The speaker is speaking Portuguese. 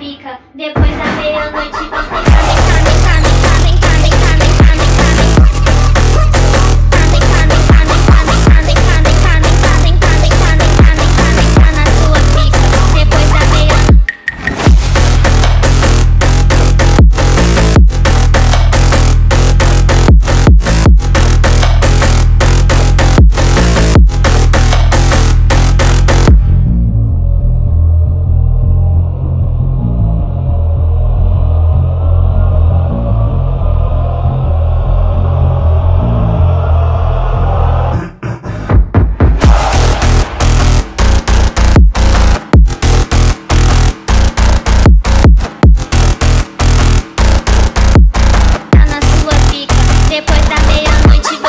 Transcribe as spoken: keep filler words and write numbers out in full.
pica. Depois da meia-noite vem cá, vem cá, vem cá, vem cá, vem cá, vem cá, vem cá, vem cá, vem cá, vem cá, vem cá, vem cá, vem cá, vem cá, vem cá, vem cá, vem cá, vem cá, vem cá, vem cá na sua pica. Depois da meia-noite. Depois da meia-noite